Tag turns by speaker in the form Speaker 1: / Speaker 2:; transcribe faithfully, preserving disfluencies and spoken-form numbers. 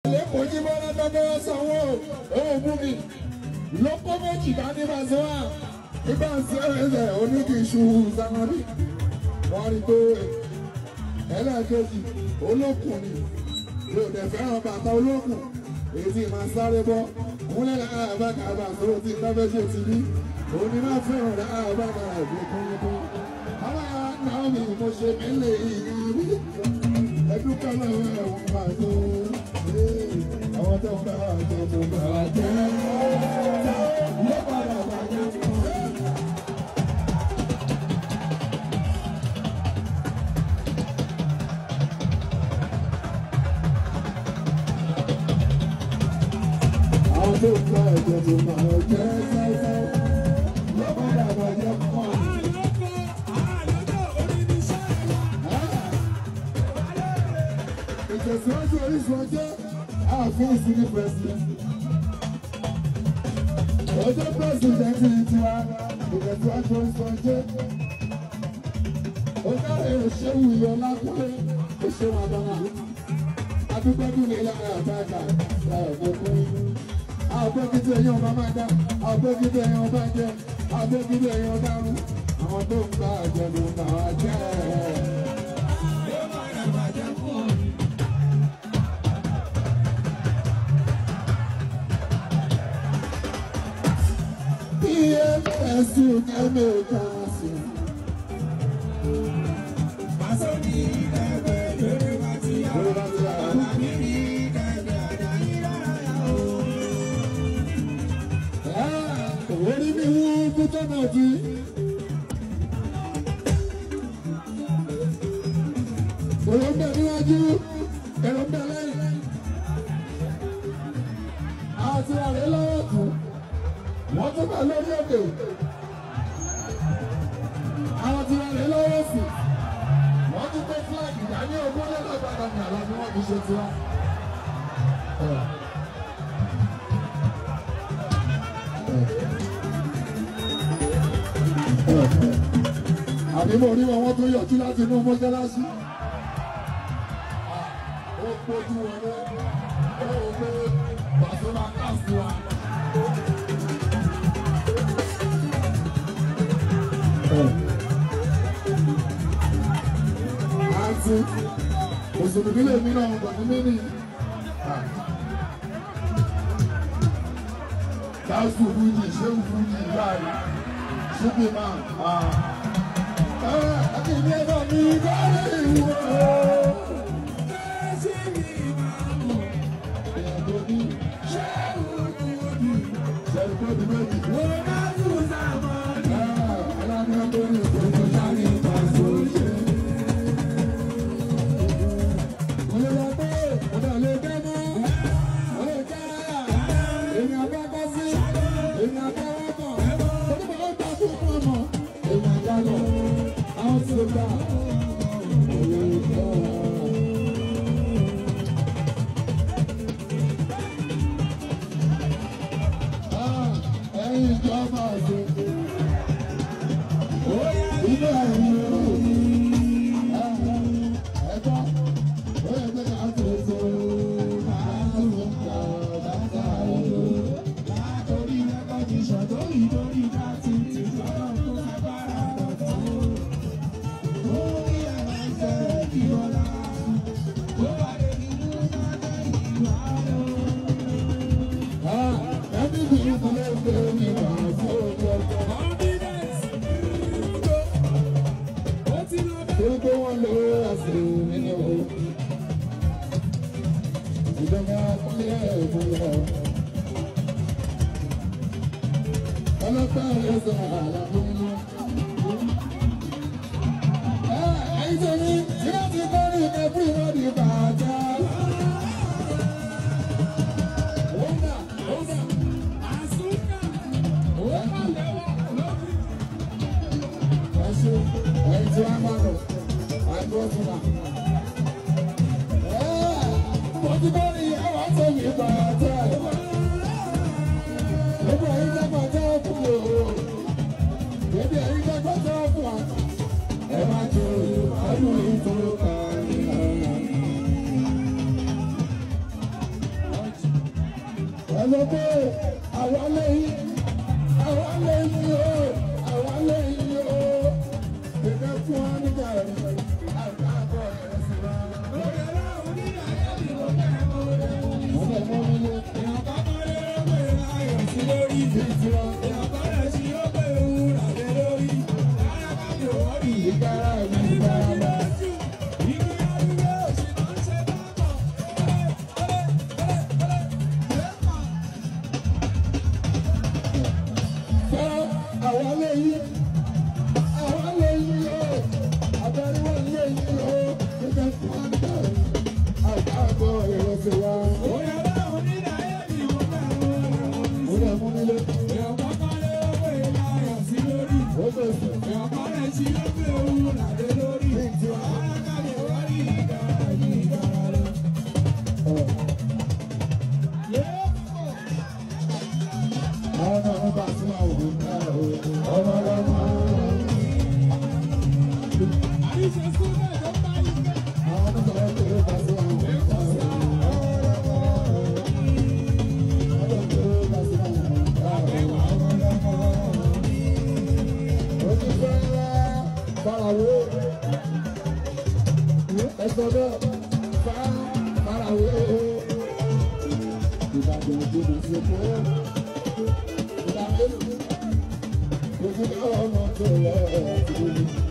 Speaker 1: lẹ́kọ̀ọ́ jí bọ́lá tọ́gbọ́ sanwó òun mú mi lọ́pọ̀ méjì bá ní bàzọ́wà nígbà tí ẹ̀rẹ́ oníkìṣù sanwó-rí wọ́n rí pé ẹlẹ́ẹ̀kejì olókùn ni mi ò dẹ̀ fẹ́ràn bàtà olókùn èyí tí màá sáré bọ́ múlẹ̀ lára àbáka àbàtúrò tí kábẹ́jì ti ní òun ni máa fẹ́ràn lára àbáka àbí kúnlẹ́kún àwọn ará náà mi mo ṣe mẹ́lẹ̀ ìrírí ẹdúkọ́ lọ́wọ́ ẹ̀wọ̀n máa tó àwọn tó ń bá àjọ tó bá wà jẹ́ ló padà bàjẹ́ fún ọ. Àwọn tó ń bá àjọ tó bá wà jẹ́ sáísáí ló padà bàjẹ́ fún ọ. Ìtẹ̀síwájú Orísun ọjọ́ ààfin ìsinmi pẹ̀sìdẹ̀ntì. Ọjọ́ pẹ̀sìdẹ̀ntì tiwa ìtẹ̀síwájú Orísun ọjọ́. Ọjọ́ ìṣẹ́wù ìyọ̀ lápúlé ìṣẹ́wù àbámá. Adúgbẹ́dúlé lára àbáàkà lára ọ̀gbẹ́kún. Àgbẹ́gídé ẹ̀yàn ọba máa dá, àgbẹ́gídé ẹ̀yàn ọba jẹ́, àgbẹ́gídé ẹ̀yàn ọba rú. Àwọn tó ń bá àjẹ̀lú náà jẹ́ Ẹ̀sùn ẹ̀mẹ́ ìkànsì. Pàṣẹ ní ẹgbẹ́ lórí bá ti yá. Bàbá mi ní ẹgbẹ́ àdáyé rárá o. Orí mi wú kútọ́ náà jí. Èrò ń bẹ níwájú, èrò ń bẹ lẹ́yìn. Àti àrẹ lọ́wọ́ kù. Wọ́n tún bá lórí òkè. Àwọn tí wọ́n lè lọ́wọ́ sí. Wọ́n tún gbé fúláàgì dání ogún lẹ́lọ́gbàdàn ní àlọ́ ni wọ́n fi ṣe tiwa. Àbí mo rí wọn wọ́n tún yọjú láti inú mọ́ṣáláṣí. Ó gbójú wọn lọ. Ó wò pé Pàṣẹ máa kà sí wa. Àti òṣèlú lè mí náà gbà ní mí ní Káàsù Fújì, Ṣéhù Fújì láàrin, Ṣúgbì máa àti ìní ẹ̀rọ mi dárí ìwọ̀ Ṣé mi máa mọ̀ ìyàtọ̀ ní Ṣéhù Fújì, Ṣéhù Fújì méjì. Wọ́n máa tún sáàmọ́ ní aláàrẹ tó ní ìgbòho sáré ìpàṣẹ òṣèré. Ẹ̀lọ́ pé àwa lẹ́yìn, àwa lẹ́yìn o, àwa lẹ́yìn o. Ìgbẹ́ fún wa nígbà rẹ̀, àgbà àbọ̀ rẹ̀ sí wa. Òyìnbó onídàá yẹ́ mi ló bẹ̀rẹ̀ mọ́ rẹ̀. Wọ́n bẹ̀ mọ́ mi lé. Ìyàbá bá lé lókè láyọ̀ sí lórí ìtura. Ìyàbá rẹ̀ sí lókè òun ràdé lórí. Láyà bá mi ò wọ́n rí. Ìgbára mi ìgbára mi. Àwa lẹ́yìn, àwa lẹ́yìn o, àbẹ̀rẹ̀ wọn lẹ́yìn o, ìgbẹ́ fún wa nígbà rẹ̀, àgbà àbọ̀ rẹ̀ sí wa. Òyìnbó onídàá yẹ́ mi ló bẹ̀rẹ̀ mọ́ rẹ̀. Mo lè mú mi lé. Ìyàbá bá lé lókè láyọ̀ sí lórí. Ó bẹ̀ sí. Ìyàbá rẹ̀ sí lókè òun ràdé lórí. Láyà bá mi ò wọ́n rí. Ìgbára mi ìgbára rẹ̀. Àwọn náà wọ́n bá sí máa wò ó ká o. Ọmọ ọlọ́mọ. Àríṣe sílẹ̀ ló bá yí pé. Àwọn náà wọ́n tó ló bá sí máa wò ó ká o. Ọmọ ọlọ́mọ. Ọmọ tó ló bá sí máa wò ó ká o. Ọmọ ọlọ́mọ. Ó ti fẹ́ wá farawé. Ẹ̀sọ́ bẹ́ẹ̀ fá farawé. Ìbàdàn òjòjò ṣe kó. Ọmọ tó lọ